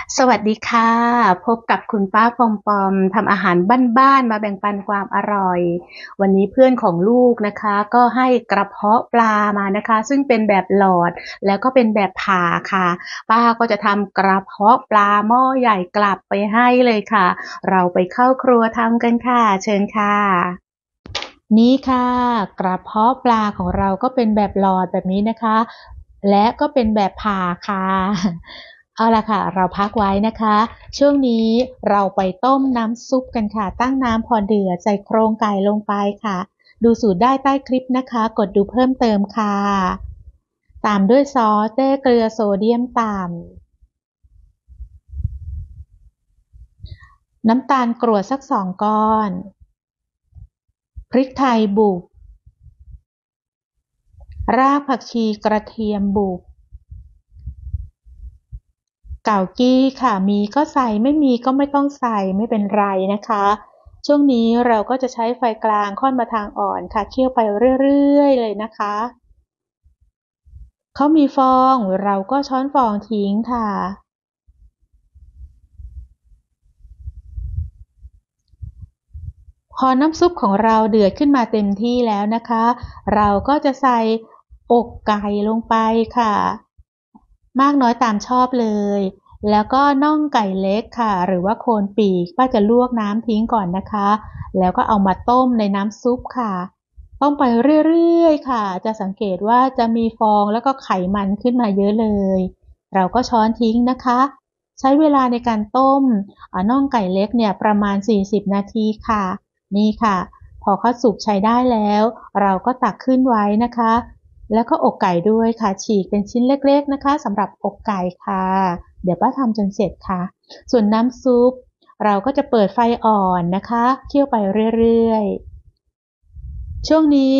สวัสดีค่ะพบกับคุณป้าปอมปอมทำอาหารบ้านๆมาแบ่งปันความอร่อยวันนี้เพื่อนของลูกนะคะก็ให้กระเพาะปลามานะคะซึ่งเป็นแบบหลอดแล้วก็เป็นแบบผ่าค่ะป้าก็จะทำกระเพาะปลาหม้อใหญ่กลับไปให้เลยค่ะเราไปเข้าครัวทำกันค่ะเชิญค่ะนี่ค่ะกระเพาะปลาของเราก็เป็นแบบหลอดแบบนี้นะคะและก็เป็นแบบผ่าค่ะ เอาล่ะค่ะเราพักไว้นะคะช่วงนี้เราไปต้มน้ำซุปกันค่ะตั้งน้ำพอเดือดใส่โครงไก่ลงไปค่ะดูสูตรได้ใต้คลิปนะคะกดดูเพิ่มเติมค่ะตามด้วยซอสเต้เกลือโซเดียมต่ำน้ำตาลกรวดสัก2 ก้อนพริกไทยบุกรากผักชีกระเทียมบุกเก่ากี้ค่ะมีก็ใส่ไม่มีก็ไม่ต้องใส่ไม่เป็นไรนะคะช่วงนี้เราก็จะใช้ไฟกลางค่อนมาทางอ่อนค่ะเคี่ยวไปเรื่อยๆเลยนะคะเขามีฟองเราก็ช้อนฟองทิ้งค่ะพอน้ำซุปของเราเดือดขึ้นมาเต็มที่แล้วนะคะเราก็จะใส่อกไก่ลงไปค่ะมากน้อยตามชอบเลยแล้วก็น่องไก่เล็กค่ะหรือว่าโคนปีกป้าจะลวกน้ำทิ้งก่อนนะคะแล้วก็เอามาต้มในน้ำซุปค่ะต้มไปเรื่อยๆค่ะจะสังเกตว่าจะมีฟองแล้วก็ไขมันขึ้นมาเยอะเลยเราก็ช้อนทิ้งนะคะใช้เวลาในการต้มน่องไก่เล็กเนี่ยประมาณ40นาทีค่ะนี่ค่ะพอเขาสุกใช้ได้แล้วเราก็ตักขึ้นไว้นะคะแล้วก็อกไก่ด้วยค่ะฉีกเป็นชิ้นเล็กๆนะคะสำหรับอกไก่ค่ะเดี๋ยวป้าทำจนเสร็จค่ะส่วนน้ำซุปเราก็จะเปิดไฟอ่อนนะคะเคี่ยวไปเรื่อยๆช่วงนี้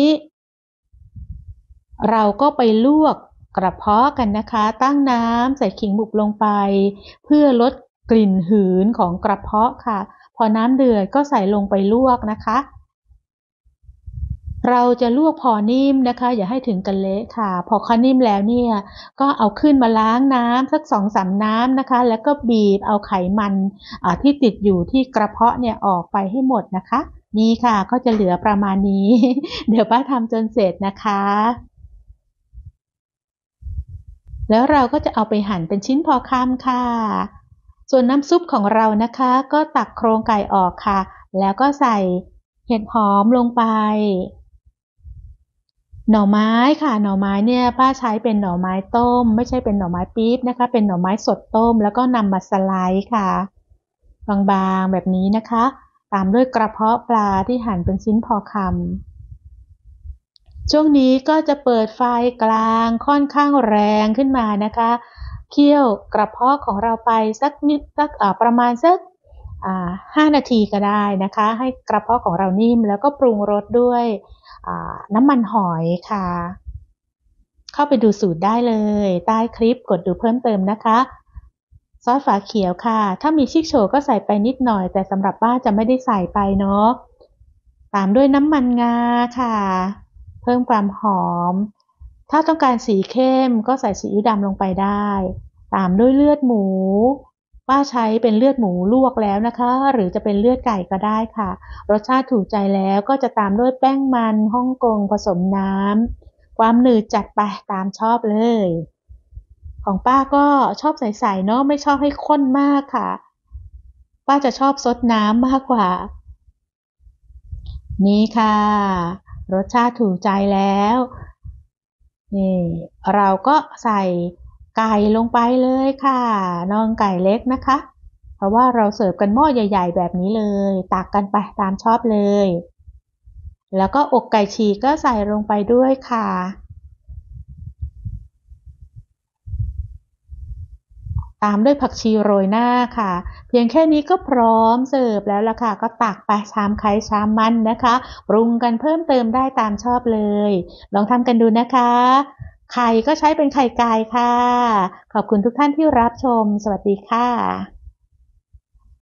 เราก็ไปลวกกระเพาะกันนะคะตั้งน้ำใส่ขิงบุกลงไปเพื่อลดกลิ่นหืนของกระเพาะค่ะพอน้ำเดือดก็ใส่ลงไปลวกนะคะเราจะลวกพอนิ่มนะคะอย่าให้ถึงกันเละค่ะพอเขานิ่มแล้วเนี่ยก็เอาขึ้นมาล้างน้ำสัก2-3น้ำนะคะแล้วก็บีบเอาไขมันที่ติดอยู่ที่กระเพาะเนี่ยออกไปให้หมดนะคะนี่ค่ะก็จะเหลือประมาณนี้เดี๋ยวป้าทำจนเสร็จนะคะแล้วเราก็จะเอาไปหั่นเป็นชิ้นพอคำค่ะส่วนน้ำซุปของเรานะคะก็ตักโครงไก่ออกค่ะแล้วก็ใส่เห็ดหอมลงไป หน่อไม้ค่ะหน่อไม้เนี่ยป้าใช้เป็นหน่อไม้ต้มไม่ใช่เป็นหน่อไม้ปี๊บนะคะเป็นหน่อไม้สดต้มแล้วก็นำมาสไลด์ค่ะบางๆแบบนี้นะคะตามด้วยกระเพาะปลาที่หั่นเป็นชิ้นพอคำช่วงนี้ก็จะเปิดไฟกลางค่อนข้างแรงขึ้นมานะคะเคี่ยวกระเพาะของเราไปสักนิดสักประมาณสัก5 นาทีก็ได้นะคะให้กระเพาะของเรานิ่มแล้วก็ปรุงรสด้วยน้ำมันหอยค่ะ เข้าไปดูสูตรได้เลยใต้คลิปกดดูเพิ่มเติมนะคะซอสฝาเขียวค่ะถ้ามีชิกโชว์ก็ใส่ไปนิดหน่อยแต่สำหรับป้าจะไม่ได้ใส่ไปเนาะตามด้วยน้ำมันงาค่ะเพิ่มความหอมถ้าต้องการสีเข้มก็ใส่ซีอิ๊วดำลงไปได้ตามด้วยเลือดหมูป้าใช้เป็นเลือดหมูลวกแล้วนะคะหรือจะเป็นเลือดไก่ก็ได้ค่ะรสชาติถูกใจแล้วก็จะตามด้วยแป้งมันฮ่องกงผสมน้ำ ความหนืดจัดไปตามชอบเลยของป้าก็ชอบใสๆเนาะไม่ชอบให้ข้นมากค่ะป้าจะชอบซดน้ำมากกว่านี่ค่ะรสชาติถูกใจแล้วนี่เราก็ใส่ไก่ลงไปเลยค่ะน่องไก่เล็กนะคะเพราะว่าเราเสิร์ฟกันหม้อใหญ่ๆแบบนี้เลยตักกันไปตามชอบเลยแล้วก็อกไก่ฉีกก็ใส่ลงไปด้วยค่ะ ตามด้วยผักชีโรยหน้าค่ะเพียงแค่นี้ก็พร้อมเสิร์ฟแล้วล่ะค่ะก็ตักไปชามใครชามมันนะคะปรุงกันเพิ่มเติมได้ตามชอบเลยลองทำกันดูนะคะไข่ก็ใช้เป็นไข่ไก่ค่ะขอบคุณทุกท่านที่รับชมสวัสดีค่ะ